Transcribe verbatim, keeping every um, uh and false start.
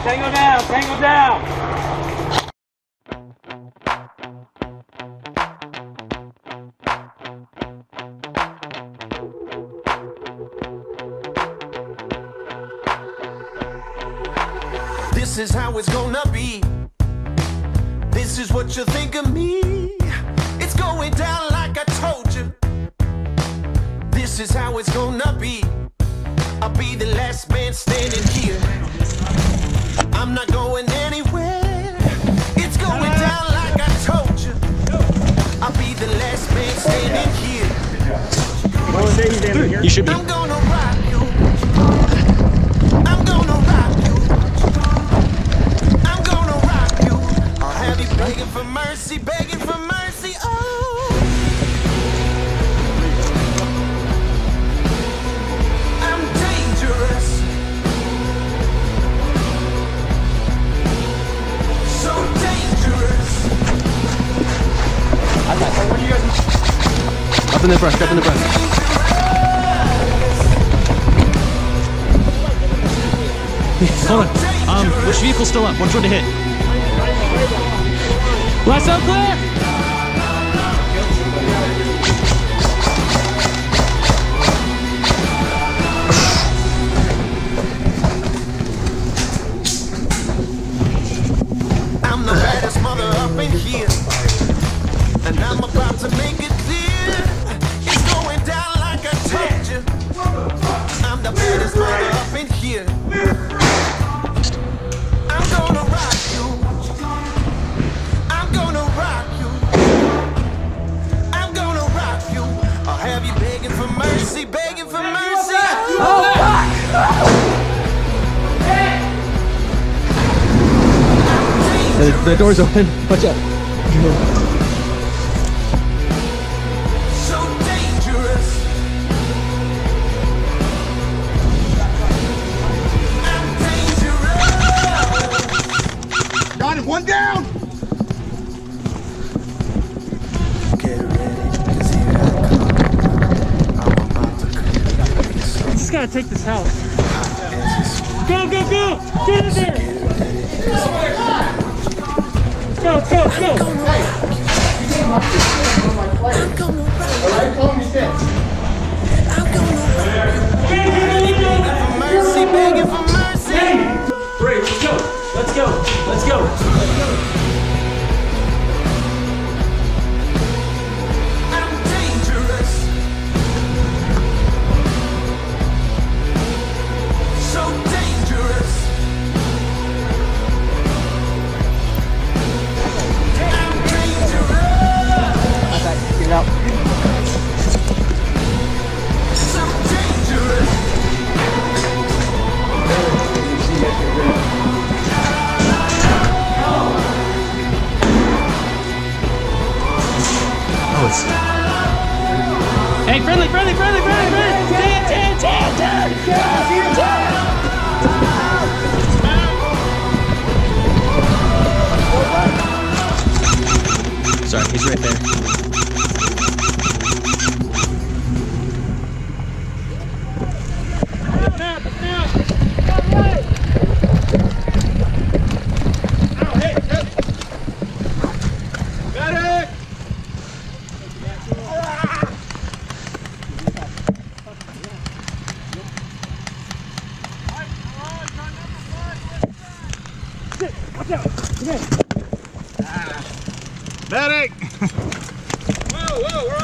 Tango down, tango down. This is how it's gonna be. This is what you think of me. It's going down like I told you. This is how it's gonna be. I'll be the last man standing here. I'm not going anywhere. It's going down like I told you. I'll be the last man standing here. You should be. I'm gonna rock you. I'm gonna rock you. I'm gonna rock you. I'll have you begging for mercy, begging for mercy. Oh. I'm dangerous. So dangerous. Up in the brush, up in the brush. Hold on. Um, which vehicle's still up? Which one to hit? Last out clear! I'm the baddest mother up in here, and I'm about to make it clear. It's going down like I told you. I'm the baddest mother up in here. I'm gonna rock you. I'm gonna rock you. I'm gonna rock you. I'll have you begging for mercy, begging for mercy. Oh, fuck! The, the door's open. Watch out. So dangerous. I'm dangerous. Got him, one down! Get ready, 'cause here I come. I'm about to come. Just gotta take this house. Go, go, go! Get in there! Go, go, go! I'm gonna Alright, call me shit. I'm gonna begging for mercy, begging for mercy. Ray, let's go! Let's go! Let's go! I'm dangerous. So dangerous. I'm dangerous. Get it out. So dangerous. Oh, it's... Hey, friendly, friendly, friendly, friendly, friendly! Tan, tan, tan, tan! Tan! Sorry, he's right there. Medic! Whoa, whoa, we're